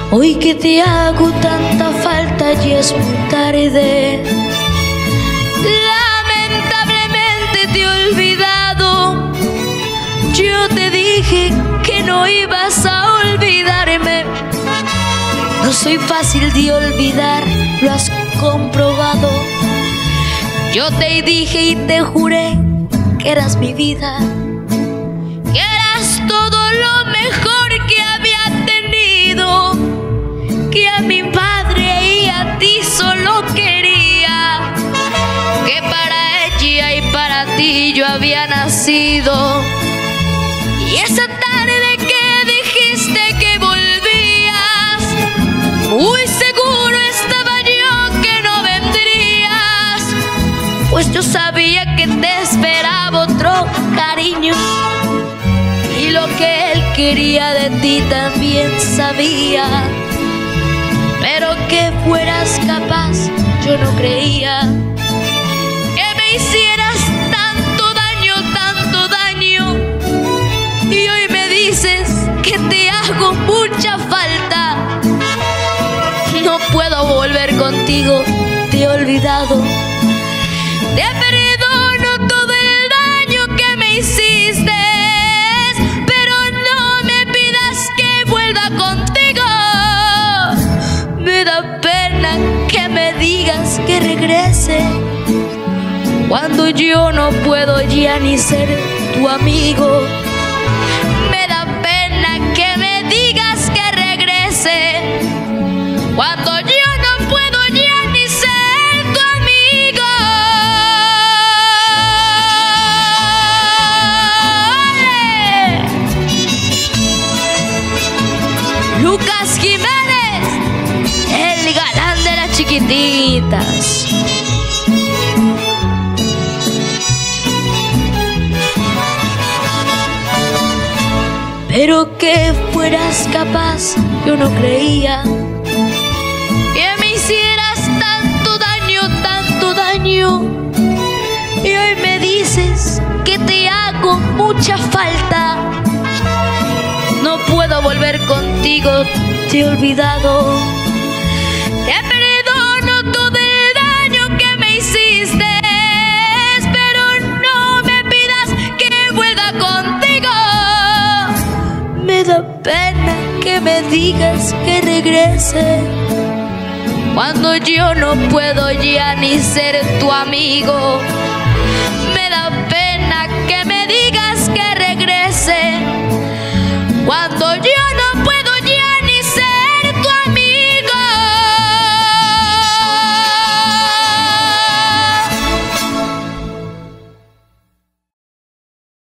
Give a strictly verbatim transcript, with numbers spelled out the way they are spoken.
Hoy que te hago tanta falta y es muy tarde. Lamentablemente te he olvidado. Yo te dije que no ibas a olvidarme. No soy fácil de olvidar, lo has comprobado. Yo te dije y te juré que eras mi vida, que eras todo lo mejor que había tenido, que a mi padre y a ti solo quería, que para ella y para ti yo había nacido. Y esa tarde que dijiste que volvías, muy seguro estaba yo que no vendrías, pues yo sabía que te esperaba otro cariño, y lo que él quería de ti también sabía. Pero que fueras capaz, yo no creía que me hicieras tanto daño, tanto daño. Y hoy me dices que te hago mucha falta. No puedo volver contigo, te he olvidado. Te perdono todo el daño que me hiciste, pero no me pidas que vuelva contigo. Me da pena que me digas que regrese, cuando yo no puedo ya ni ser tu amigo. Me da pena que me digas que regrese, cuando yo no puedo ya ni ser tu amigo. ¡Ole! Lucas Jiménez, el galán de las chiquititas. Pero que fueras capaz, yo no creía que me hicieras tanto daño, tanto daño. Y hoy me dices que te hago mucha falta. No puedo volver contigo, te he olvidado. Te perdono todo el daño que me hiciste, pero no me pidas que vuelva contigo. Me da pena que me digas que regrese, cuando yo no puedo ya ni ser tu amigo. Me da pena que me digas que regrese, cuando yo